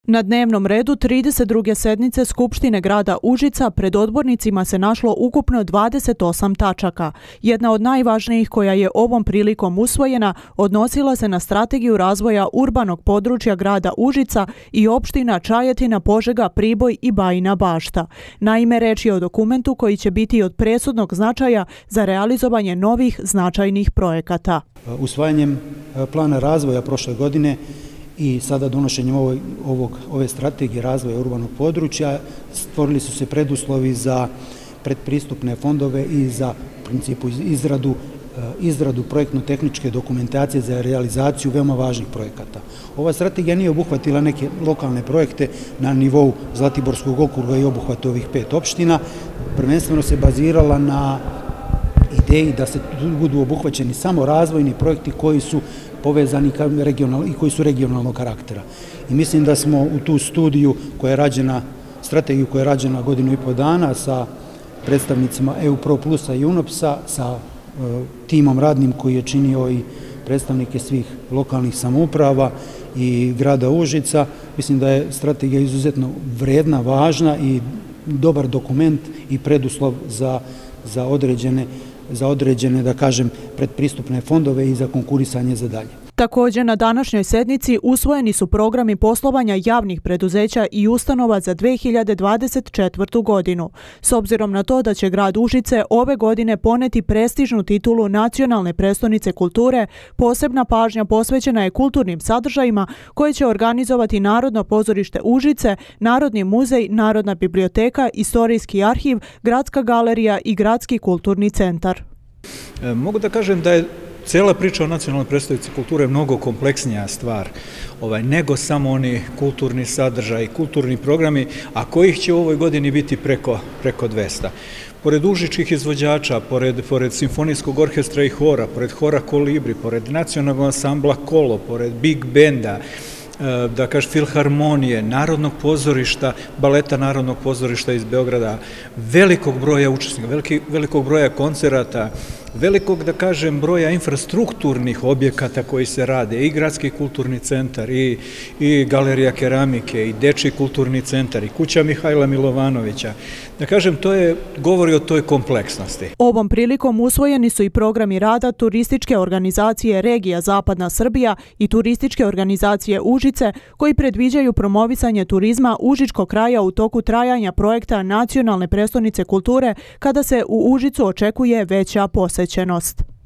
Na dnevnom redu 32. sednice Skupštine grada Užica pred odbornicima se našlo ukupno 28 tačaka. Jedna od najvažnijih koja je ovom prilikom usvojena odnosila se na strategiju razvoja urbanog područja grada Užica i opština Čajetina, Požega, Priboj i Bajina Bašta. Naime, reč je o dokumentu koji će biti od presudnog značaja za realizovanje novih značajnih projekata. Usvajanjem plana razvoja prošle godine i sada donošenjem ove strategije razvoja urbanog područja stvorili su se preduslovi za predpristupne fondove i za u principu izradu projektno-tehničke dokumentacije za realizaciju veoma važnih projekata. Ova strategija nije obuhvatila neke lokalne projekte na nivou Zlatiborskog okruga i obuhvata ovih 5 opština. Prvenstveno se bazirala na ideji da se budu obuhvaćeni samo razvojni projekti koji su povezani i koji su regionalnog karaktera. I mislim da smo u tu studiju koja je rađena, strategiju koja je rađena 1,5 dana sa predstavnicima EU Pro Plusa i UNOPS-a, sa timom radnim koji je činio i predstavnike svih lokalnih samouprava i grada Užica. Mislim da je strategija izuzetno vredna, važna i dobar dokument i preduslov za određene, da kažem, predpristupne fondove i za konkurisanje za dalje. Također, na današnjoj sednici usvojeni su programi poslovanja javnih preduzeća i ustanova za 2024. godinu. S obzirom na to da će grad Užice ove godine poneti prestižnu titulu Nacionalne prestonice kulture, posebna pažnja posvećena je kulturnim sadržajima koje će organizovati Narodno pozorište Užice, Narodni muzej, Narodna biblioteka, Istorijski arhiv, Gradska galerija i Gradski kulturni centar. Mogu da kažem da je cijela priča o Nacionalnoj prestonici kulture mnogo kompleksnija stvar nego samo oni kulturni sadržaj, kulturni programi, a kojih će u ovoj godini biti preko 200. Pored užičkih izvođača, pored simfonijskog orkestra i hora, pored hora Kolibri, pored nacionalnog ansambla Kolo, pored Big Benda, da kažem filharmonije, Narodnog pozorišta, baleta Narodnog pozorišta iz Beograda, velikog broja učesnika, velikog broja koncerata, velikog, da kažem, broja infrastrukturnih objekata koji se rade, i Gradski kulturni centar, i Galerija keramike, i Dečiji kulturni centar, i Kuća Mihajla Milovanovića. Da kažem, govori o toj kompleksnosti. Ovom prilikom usvojeni su i programi rada Turističke organizacije Regija Zapadna Srbija i Turističke organizacije Užice, koji predviđaju promovisanje turizma užičkog kraja u toku trajanja projekta Nacionalne prestonice kulture, kada se u Užicu očekuje veća posećenost.